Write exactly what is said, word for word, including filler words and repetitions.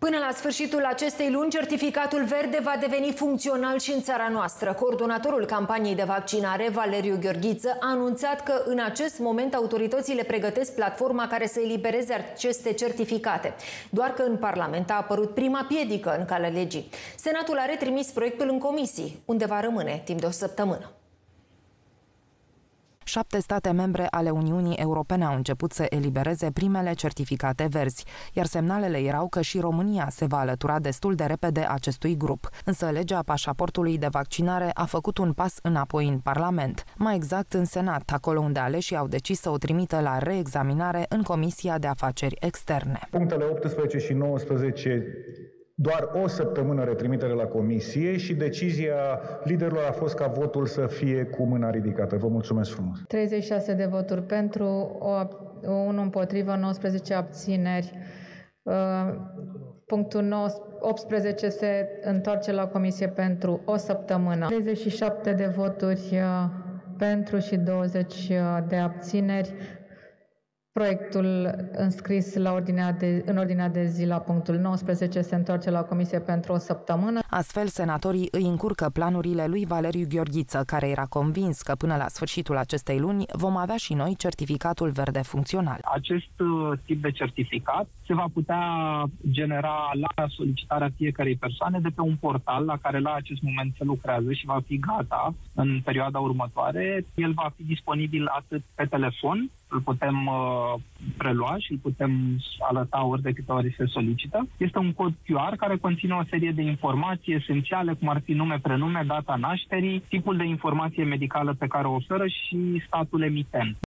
Până la sfârșitul acestei luni, certificatul verde va deveni funcțional și în țara noastră. Coordonatorul campaniei de vaccinare, Valeriu Gheorghiță, a anunțat că în acest moment autoritățile pregătesc platforma care să elibereze aceste certificate. Doar că în Parlament a apărut prima piedică în calea legii. Senatul a retrimis proiectul în comisii, unde va rămâne timp de o săptămână. Șapte state membre ale Uniunii Europene au început să elibereze primele certificate verzi, iar semnalele erau că și România se va alătura destul de repede acestui grup. Însă legea pașaportului de vaccinare a făcut un pas înapoi în Parlament, mai exact în Senat, acolo unde aleșii au decis să o trimită la reexaminare în Comisia de Afaceri Externe. Punctele optsprezece și nouăsprezece doar o săptămână retrimitere la comisie și decizia liderilor a fost ca votul să fie cu mâna ridicată. Vă mulțumesc frumos. treizeci și șase de voturi pentru, unu împotrivă, nouăsprezece abțineri. Punctul optsprezece se întoarce la comisie pentru o săptămână. treizeci și șapte de voturi pentru și douăzeci de abțineri. Proiectul înscris la ordinea de, în ordinea de zi la punctul nouăsprezece se întoarce la comisie pentru o săptămână. Astfel, senatorii îi încurcă planurile lui Valeriu Gheorghiță, care era convins că până la sfârșitul acestei luni vom avea și noi certificatul verde funcțional. Acest uh, tip de certificat se va putea genera la solicitarea fiecărei persoane de pe un portal la care la acest moment se lucrează și va fi gata în perioada următoare. El va fi disponibil atât pe telefon, îl putem uh, prelua și îl putem alăta ori de câte ori se solicită. Este un cod Q R care conține o serie de informații esențiale, cum ar fi nume, prenume, data nașterii, tipul de informație medicală pe care o oferă și statul emitent.